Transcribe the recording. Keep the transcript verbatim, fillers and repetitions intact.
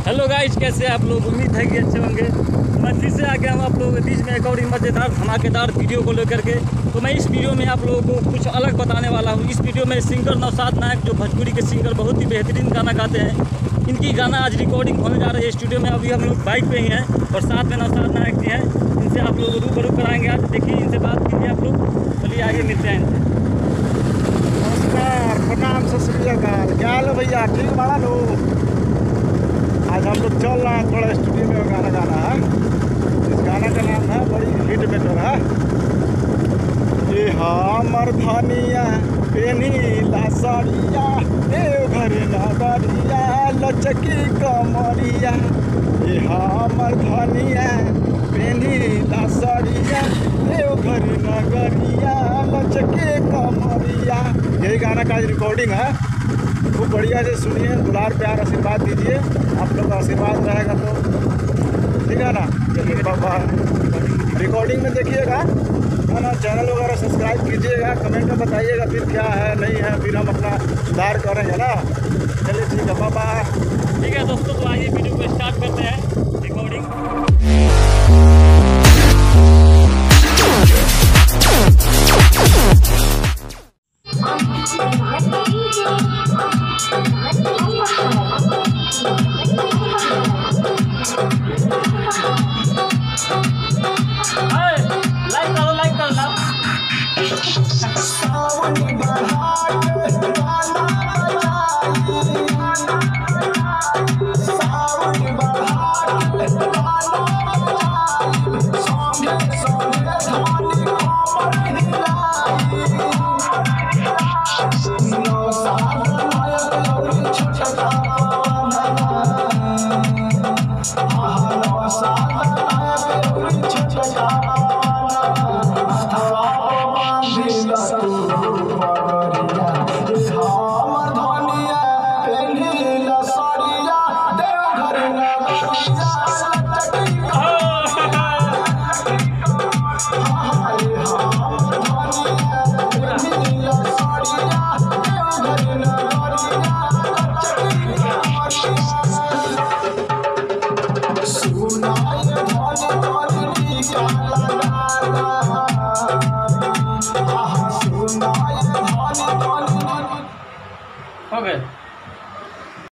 Hello guys, कैसे आप लोग? उम्मीद है कि अच्छे होंगे। मैं फिर से आ गया हूँ आप लोगों के बीच में एक और मज़ेदार धमाकेदार वीडियो को लेकर के। तो मैं इस वीडियो में आप लोगों को कुछ अलग बताने वाला हूँ। इस वीडियो में सिंगर नौशाद नायक, जो भोजपुरी के सिंगर बहुत ही बेहतरीन गाना गाते हैं, इनकी गाना आज रिकॉर्डिंग होने जा रही है स्टूडियो में। अभी हम लोग बाइक पे ही हैं और साथ में नौशाद नायक जी हैं। इनसे आप लोग रूबरू कराएंगे आज। देखिए, इनसे बात कीजिए आप लोग। चलिए आगे मिलते हैं इनसे। नमस्कार, प्रणाम, सत श्री अकाल। क्या हाल है भैया? ठीक बड़ा लो। आज हम लोग चल रहे हैं थोड़ा स्टूडियो में गाना गाना है। इस गाना का नाम है बड़ी हिट मेटर है। ये हमर धनिया पेनीला साड़िया, देवघर नगरिया, लचकी कमरिया। ये हमर धनिया पेनीला साड़िया, देवघर नगरिया, लचकी कमरिया। यही गाना का रिकॉर्डिंग है। खूब बढ़िया से सुनिए, दुलार प्यार आशीर्वाद दीजिए। आप लोग का आशीर्वाद रहेगा तो ठीक है ना। चलिए बाबा, रिकॉर्डिंग में देखिएगा है ना। चैनल वगैरह सब्सक्राइब कीजिएगा, कमेंट में बताइएगा फिर क्या है नहीं है, फिर हम अपना सुधार करेंगे ना। चलिए।